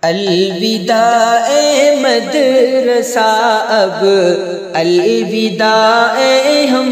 الوداع مدرسہ اب الوداع ہم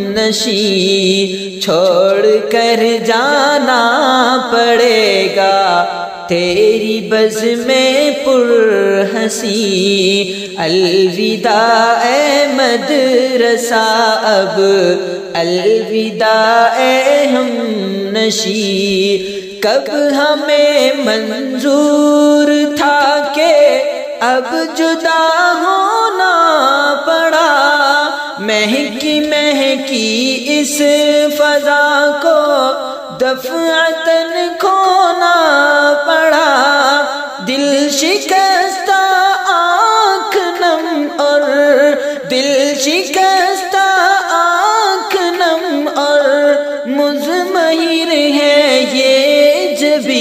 نشیں، چھوڑ کر جانا پڑے گا تیری بزم پر ہنسی۔ الوداع مدرسہ اب الوداع ہم نشیں، کب ہمیں منظور تھا کہ اب جدا ہونا پڑا، مہکی مہکی اس فضا کو دفعتاً کھونا پڑا، دل شکستہ آنکھ نم اور دل شکستہ آنکھ نم اور مضمحر ہے یہ جبی۔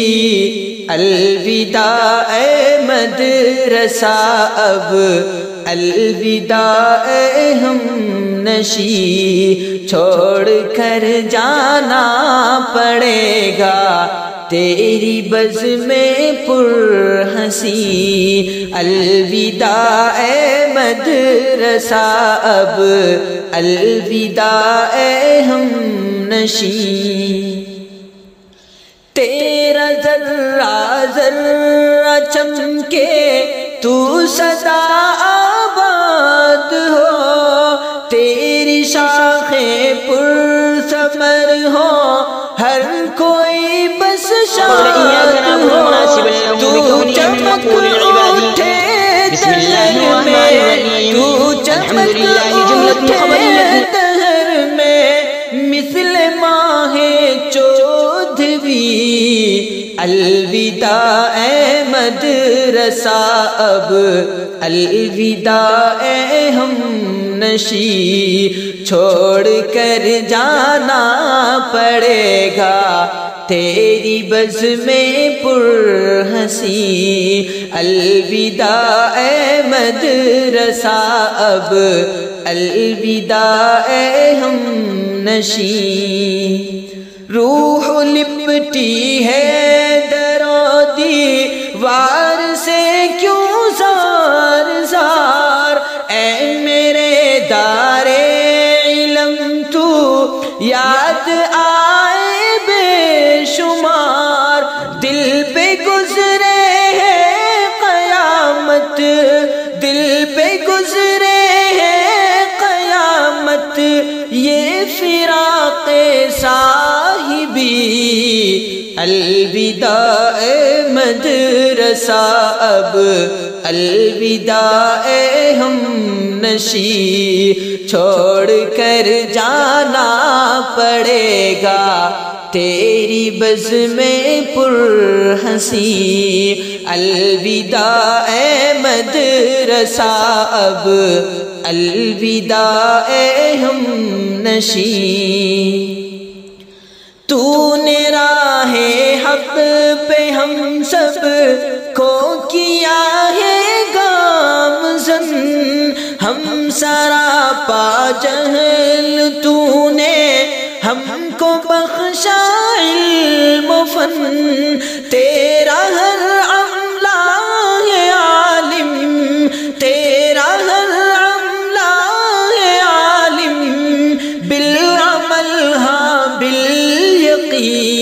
الوداع مدرسہ اب الوداع ہم نشیں، چھوڑ کر جانا پڑے گا تیری بزم پر ہنسی۔ الوداع مدرسہ اب الوداع ہم نشیں، تیرا ذرہ ذرہ چمکے تو سدا آباد ہو، تیری شاخیں پر ثمر ہو، ہر کوئی بس شاد ہو، تو چمک اٹھے دہر میں، تو چمک اٹھے دہر میں مثل ماہ چودھویں۔ الوداع مدرسہ اب الوداع ہم نشیں، چھوڑ کر جانا پڑے گا تیری بزم پر ہنسی۔ الوداع مدرسہ اب الوداع ہم نشیں، روح لپٹی ہے درو دیوار سے کیوں زار زار، اے میرے دار علم تو یاد آئے بے شمار، دل پہ گزرے ہے قیامت، دل پہ گزرے ہے قیامت، یہ فراق صاحبی۔ الوداع مدرسہ اب الوداع ہم نشیں، چھوڑ کر جانا پڑے گا تیری بزم پر ہنسی۔ الوداع مدرسہ اب الوداع ہم نشیں، تو نے راہ حق پہ ہم سب کو کیا ہے گامزن، ہم سراپا جہل تو نے ہم کو بخشا علم و فن، تیرا ہر عملہ ہے عالم، تیرا ہر عملہ ہے عالم، بالعمل ہاں بالیقین۔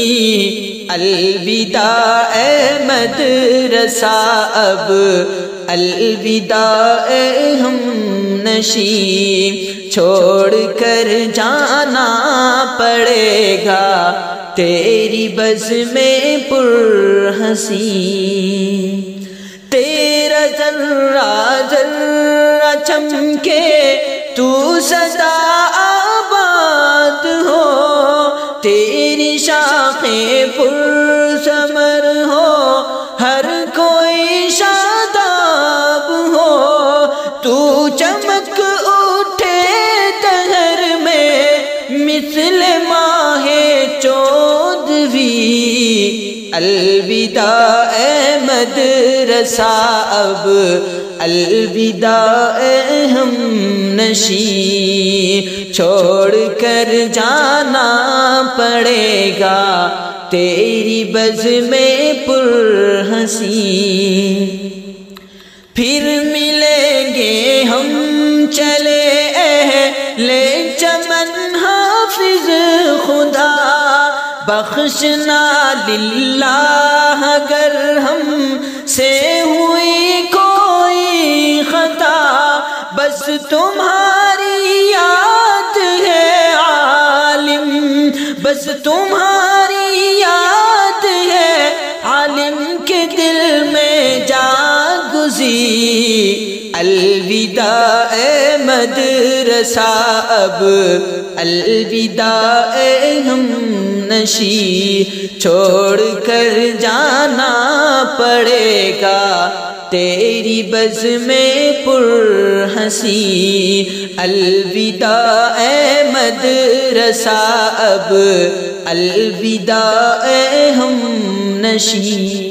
الوداع مدرسہ اب الوداع ہم نشیں، چھوڑ کر جانا پڑے گا تیری بزم پر ہنسی۔ تیرا ذرہ ذرہ چمکے تو سدا آباد ہو، تیری شاخیں پر ثمر ہو، ہر کوئی شاداب ہو، تو چمک اٹھے دہر میں مثل ماہ چودھویں۔ الوداع مدرسہ اب الوداع ہم نشیں، چھوڑ کر جانا پڑے گا تیری بز میں پر ہنسی پھر ملیں گے ہم چلے اہل چمن حافظ خدا بخشنا للہ اگر ہم سے ہوئی کوئی خطا بس تمہاری یاد ہے عالم بس تمہاری یاد ہے عالم کے دل میں جان گزی الوداع اے مدرسہ اب الوداع اے ہم نشی چھوڑ کر جانا پڑے گا تیری بز میں پر ہنسی الوداع اے مدرسہ اب الوداع اے ہم نشی